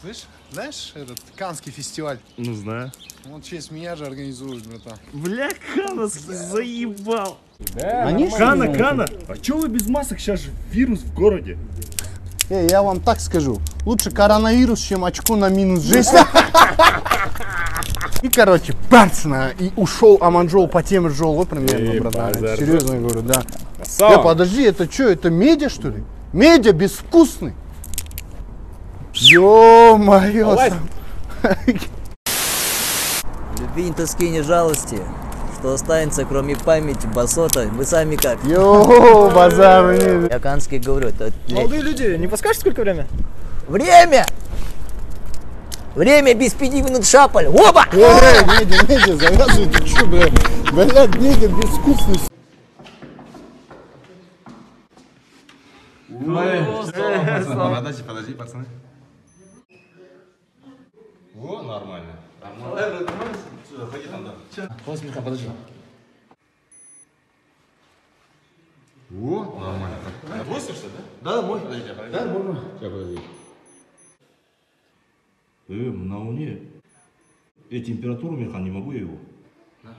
Слышь, знаешь, этот Каннский фестиваль? Ну, знаю. Он в честь меня же организует, братан. Бля, Кановский заебал. Да, Кана, а чё вы без масок? Сейчас же вирус в городе. Я вам так скажу. Лучше коронавирус, чем очко на минус 6. И, короче, парцно. И ушел Аманжол по теме жол, примерно, братан. Серьезно говорю, да. Подожди, это что, это медиа, что ли? Медиа безвкусный. Ё-моё. Любви, ни тоски, ни жалости. Что останется, кроме памяти, басота, вы сами как? Йоу, базар нет. Я Каннский говорю, это... Молодые люди, не подскажете, сколько время? Время! Время без 5 минут шапаль. Опа! Медиа, завязывай, ты чё, бля? Блядь, медиа безвкусный. Подожди, пацаны. О, нормально. Ходи там, да. Подожди. О, нормально. Твой что, да? Да, мой. Подожди, да, мой. Сейчас, подожди. На Луне. Температуру, Михан, не могу я его. Да.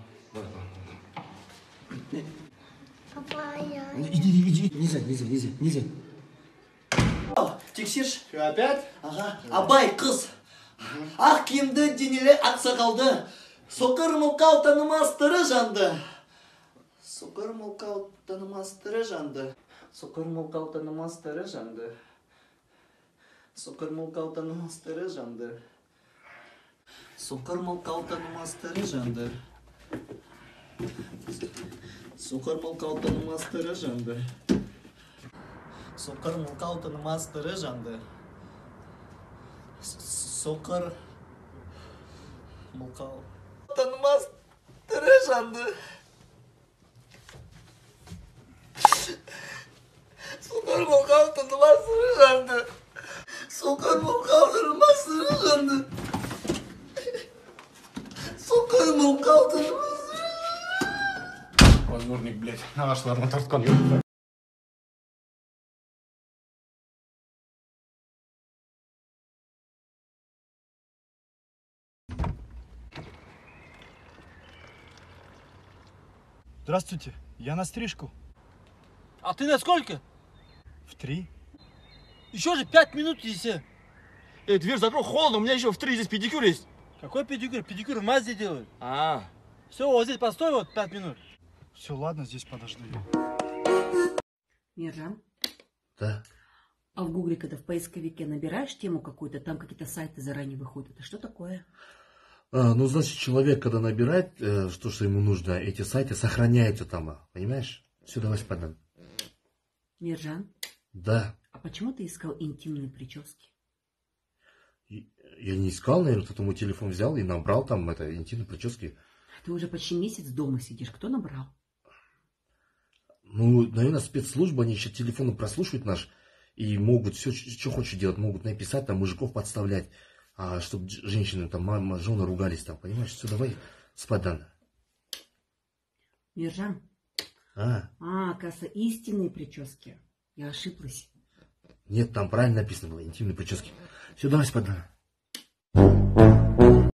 Иди. Нельзя. Тексерші. Опять? Ага. Абай қыз. Ақ киімді денелі ақ сақалды. Соқыр мылқау танымастыры жанды. Соқыр мылқау танымастыры жанды. Соқыр мылқау танымастыры жанды. Соқыр мылқау танымастыры жанды. Соқыр мылқау танымастыры жанды. Соқыр мылқау танымастыры жанды. Соқыр мылқау танымастыры жанды. Соқыр мылқау танымастыры жанды. Соқыр мылқау танымастыры жанды. Соқыр мылқау танымастыры жанды. Соқыр мылқау танымастыры. Возможник, блядь, на ваш лармоторткон. Здравствуйте, я на стрижку. А ты на сколько? В 3. Еще же 5 минут если. Дверь закрой, холодно, у меня еще в 3 здесь педикюр есть. Какой педикюр? Педикюр в Мазде делают. А. Все, вот здесь постой вот 5 минут. Все, ладно, здесь подожду. Миржан? Да. А в гугле, когда в поисковике набираешь тему какую-то, там какие-то сайты заранее выходят. Это что такое? Ну, значит, человек, когда набирает, что ему нужно, эти сайты сохраняются там, понимаешь? Все, давай спадем. Миржан? Да. А почему ты искал интимные прически? Я не искал, наверное, кто-то мой телефон взял и набрал там интимные прически. Ты уже почти месяц дома сидишь. Кто набрал? Ну, наверное, спецслужба, они еще телефоны прослушивают наш и могут все, что хочешь делать, могут написать, там, мужиков подставлять. Чтобы женщины, там, мама, жены ругались, там, понимаешь? Все, давай спать, Дана. Миржан? Оказывается, истинные прически. Я ошиблась. Нет, там правильно написано было, интимные прически. Все, давай спать, Дана.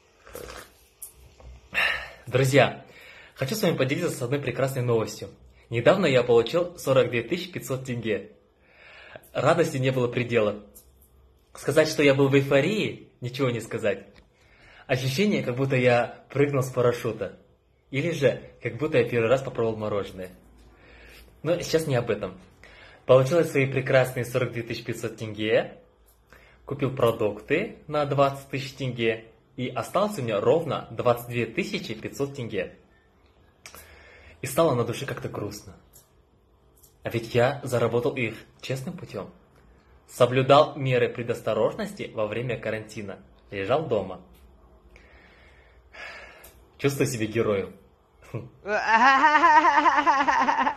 Друзья, хочу с вами поделиться одной прекрасной новостью. Недавно я получил 42 500 тенге. Радости не было предела. Сказать, что я был в эйфории, ничего не сказать. Ощущение, как будто я прыгнул с парашюта. Или же, как будто я первый раз попробовал мороженое. Но сейчас не об этом. Получил свои прекрасные 42 500 тенге. Купил продукты на 20 000 тенге. И осталось у меня ровно 22 500 тенге. И стало на душе как-то грустно. А ведь я заработал их честным путем. Соблюдал меры предосторожности во время карантина. Лежал дома. Чувствую себя героем.